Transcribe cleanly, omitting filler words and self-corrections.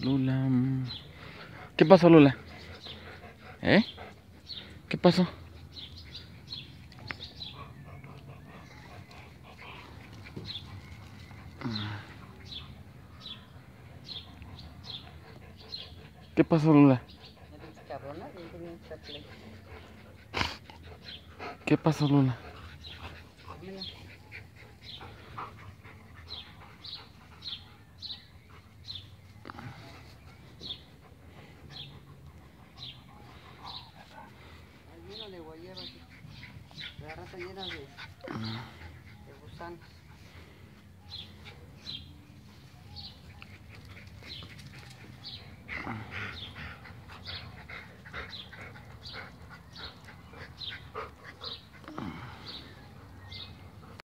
Lula. ¿Qué pasó, Lula? ¿Eh? ¿Qué pasó? ¿Qué pasó, Lula? ¿Qué pasó, Lula? Lleno de guayabas, la rata llena de gusanos.